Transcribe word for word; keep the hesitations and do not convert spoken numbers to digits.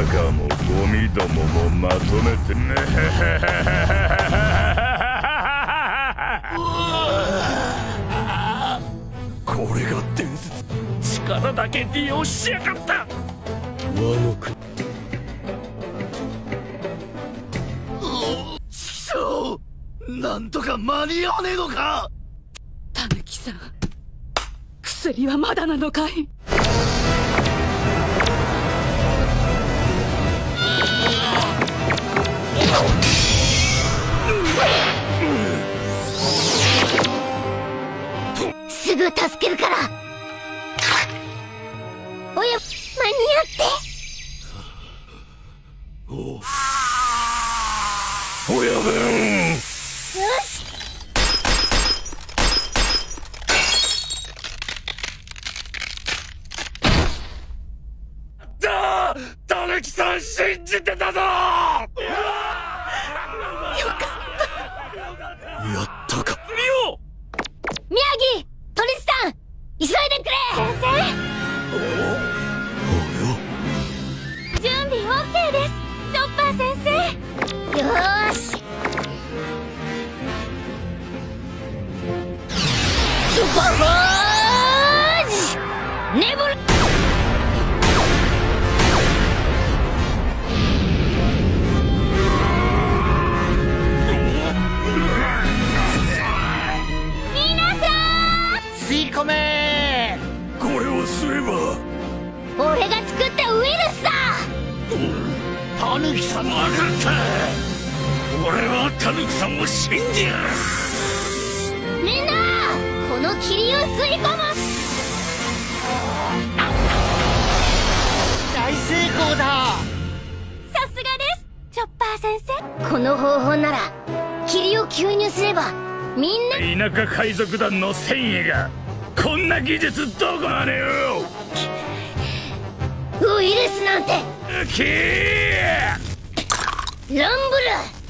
かもゴミどももまとめてね。これが伝説。力だけ利用しやがった。和の国。そう、なんとか間に合わねえのか。 たぬきさん、薬はまだなのかい。 すぐ助けるから。おや、間に合って。 お親分。 よし。 だー、たぬきさん信じてたぞ。よかった。やったか。リオ。 宮城、トリスタン、急いでくれ。先生。準備 オーケー です。チョッパー先生。よーし。スーパーファージネブル。 吸い込めー。これをすれば俺が作ったウイルスだ。 タヌキさん、分かった。俺はタヌキさんを信じる。 みんなこの霧を吸い込む。 大成功だ。 さすがです、チョッパー先生。この方法なら霧を吸入すればみんな。 田舎海賊団の戦意がこんな技術どこまでよ。 ウイルスなんて。 キーランブル。